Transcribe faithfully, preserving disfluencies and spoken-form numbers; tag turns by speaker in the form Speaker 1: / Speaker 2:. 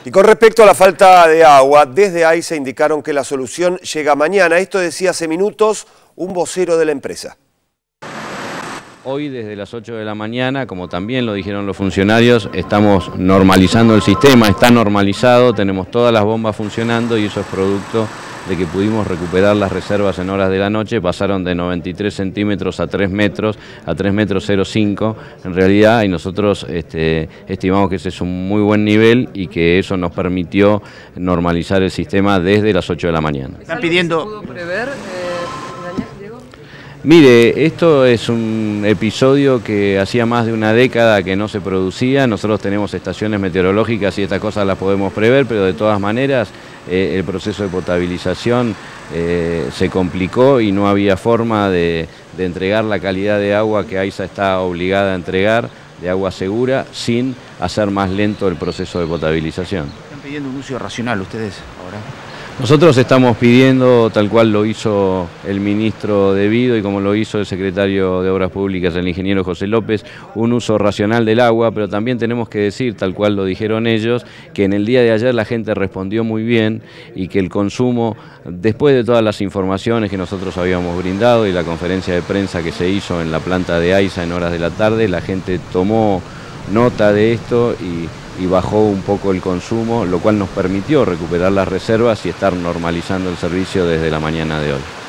Speaker 1: Y con respecto a la falta de agua, desde AISA indicaron que la solución llega mañana. Esto decía hace minutos un vocero de la empresa.
Speaker 2: Hoy desde las ocho de la mañana, como también lo dijeron los funcionarios, estamos normalizando el sistema, está normalizado, tenemos todas las bombas funcionando y eso es producto de que pudimos recuperar las reservas en horas de la noche, pasaron de noventa y tres centímetros a tres metros, a tres metros cero cinco en realidad, y nosotros este, estimamos que ese es un muy buen nivel y que eso nos permitió normalizar el sistema desde las ocho de la mañana.
Speaker 3: Están pidiendo...
Speaker 4: ¿Se pudo prever, eh, Daniel, Diego?
Speaker 2: Mire, esto es un episodio que hacía más de una década que no se producía. Nosotros tenemos estaciones meteorológicas y estas cosas las podemos prever, pero de todas maneras eh, el proceso de potabilización eh, se complicó y no había forma de, de entregar la calidad de agua que AISA está obligada a entregar, de agua segura, sin hacer más lento el proceso de potabilización.
Speaker 3: Están pidiendo un uso racional ustedes ahora.
Speaker 2: Nosotros estamos pidiendo, tal cual lo hizo el ministro De Vido y como lo hizo el secretario de Obras Públicas, el ingeniero José López, un uso racional del agua, pero también tenemos que decir, tal cual lo dijeron ellos, que en el día de ayer la gente respondió muy bien y que el consumo, después de todas las informaciones que nosotros habíamos brindado y la conferencia de prensa que se hizo en la planta de AISA en horas de la tarde, la gente tomó nota de esto y... y bajó un poco el consumo, lo cual nos permitió recuperar las reservas y estar normalizando el servicio desde la mañana de hoy.